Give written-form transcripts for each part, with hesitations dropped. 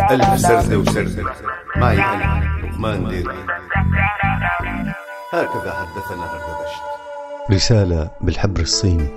ألف سردة وسردة معي أنا لقمان ديركي. هكذا حدثنا هردبشت. رسالة بالحبر الصيني.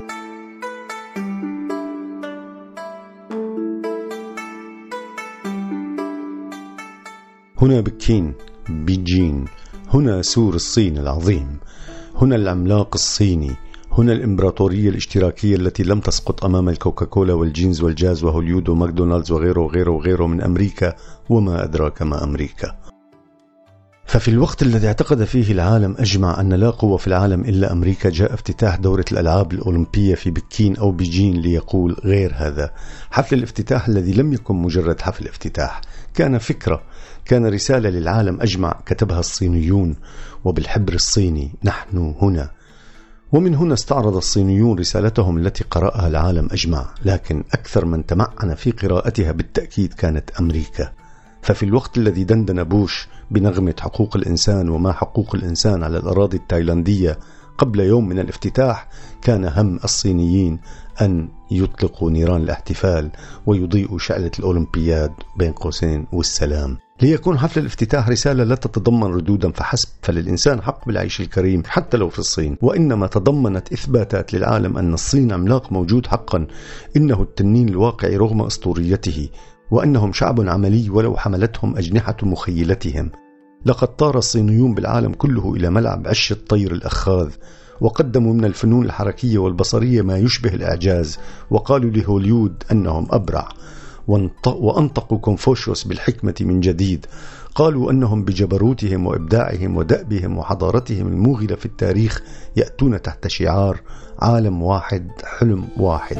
هنا بكين، بيجين، هنا سور الصين العظيم، هنا العملاق الصيني، هنا الإمبراطورية الاشتراكية التي لم تسقط أمام الكوكاكولا والجينز والجاز وهوليود وماكدونالدز وغيره وغيره وغيره من أمريكا، وما أدراك ما أمريكا. ففي الوقت الذي اعتقد فيه العالم أجمع أن لا قوة في العالم إلا أمريكا، جاء افتتاح دورة الألعاب الأولمبية في بكين أو بيجين ليقول غير هذا. حفل الافتتاح الذي لم يكن مجرد حفل افتتاح، كان فكرة، كان رسالة للعالم أجمع كتبها الصينيون وبالحبر الصيني. نحن هنا. ومن هنا استعرض الصينيون رسالتهم التي قرأها العالم أجمع، لكن أكثر من تمعن في قراءتها بالتأكيد كانت أمريكا. ففي الوقت الذي دندن بوش بنغمة حقوق الإنسان وما حقوق الإنسان على الأراضي التايلاندية قبل يوم من الافتتاح، كان هم الصينيين أن يطلقوا نيران الاحتفال ويضيئوا شعلة الأولمبياد بين قوسين والسلام، ليكون حفل الافتتاح رسالة لا تتضمن ردودا فحسب، فللإنسان حق بالعيش الكريم حتى لو في الصين، وإنما تضمنت إثباتات للعالم أن الصين عملاق موجود حقا، إنه التنين الواقعي رغم أسطوريته، وأنهم شعب عملي ولو حملتهم أجنحة مخيلتهم. لقد طار الصينيون بالعالم كله إلى ملعب عش الطير الأخاذ، وقدموا من الفنون الحركية والبصرية ما يشبه الإعجاز، وقالوا لهوليود أنهم أبرع، وأنطقوا كونفوشيوس بالحكمة من جديد. قالوا أنهم بجبروتهم وإبداعهم ودأبهم وحضارتهم الموغلة في التاريخ يأتون تحت شعار عالم واحد، حلم واحد.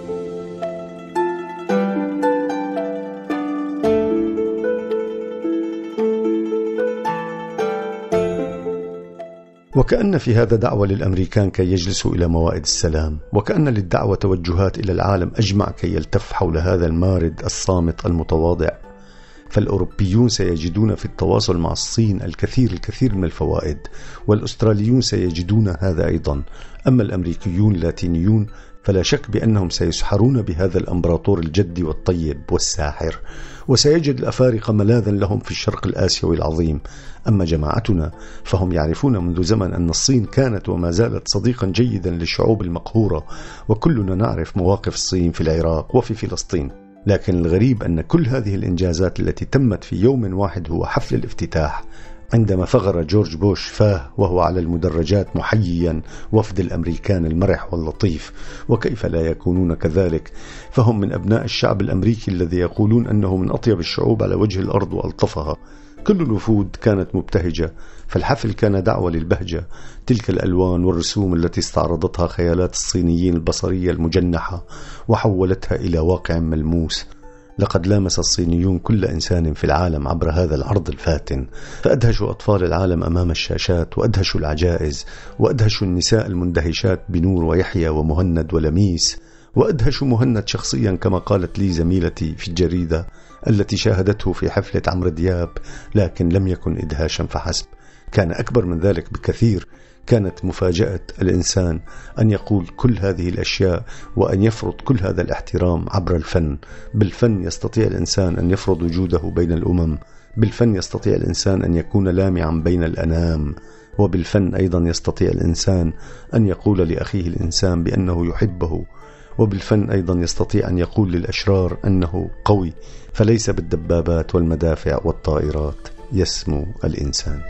وكأن في هذا دعوة للأمريكان كي يجلسوا إلى موائد السلام، وكأن للدعوة توجهات إلى العالم أجمع كي يلتف حول هذا المارد الصامت المتواضع. فالأوروبيون سيجدون في التواصل مع الصين الكثير من الفوائد، والأستراليون سيجدون هذا أيضا. أما الأمريكيون اللاتينيون فلا شك بأنهم سيسحرون بهذا الأمبراطور الجدي والطيب والساحر، وسيجد الأفارقة ملاذا لهم في الشرق الآسيوي العظيم. أما جماعتنا فهم يعرفون منذ زمن أن الصين كانت وما زالت صديقا جيدا للشعوب المقهورة، وكلنا نعرف مواقف الصين في العراق وفي فلسطين. لكن الغريب أن كل هذه الإنجازات التي تمت في يوم واحد هو حفل الافتتاح، عندما فغر جورج بوش فاه وهو على المدرجات محييا وفد الأمريكان المرح واللطيف. وكيف لا يكونون كذلك؟ فهم من أبناء الشعب الأمريكي الذي يقولون أنه من أطيب الشعوب على وجه الأرض وألطفها. كل الوفود كانت مبتهجة، فالحفل كان دعوة للبهجة. تلك الألوان والرسوم التي استعرضتها خيالات الصينيين البصرية المجنحة وحولتها إلى واقع ملموس. لقد لامس الصينيون كل إنسان في العالم عبر هذا العرض الفاتن، فأدهشوا أطفال العالم أمام الشاشات، وأدهشوا العجائز، وأدهشوا النساء المندهشات بنور ويحيى ومهند ولميس، وأدهشوا مهند شخصيا كما قالت لي زميلتي في الجريدة التي شاهدته في حفلة عمرو دياب. لكن لم يكن إدهاشا فحسب، كان أكبر من ذلك بكثير. كانت مفاجأة الإنسان أن يقول كل هذه الأشياء وأن يفرض كل هذا الاحترام عبر الفن. بالفن يستطيع الإنسان أن يفرض وجوده بين الأمم، بالفن يستطيع الإنسان أن يكون لامعا بين الأنام، وبالفن أيضا يستطيع الإنسان أن يقول لأخيه الإنسان بأنه يحبه، وبالفن أيضا يستطيع أن يقول للأشرار أنه قوي. فليس بالدبابات والمدافع والطائرات يسمو الإنسان.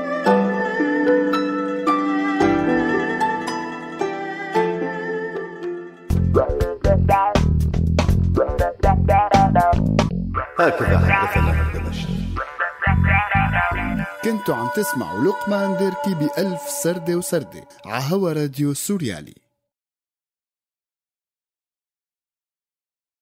هكذا حدثنا هردبشت. كنتوا عم تسمعوا لقمان ديركي بألف سردة وسردة عهوا راديو سوريالي.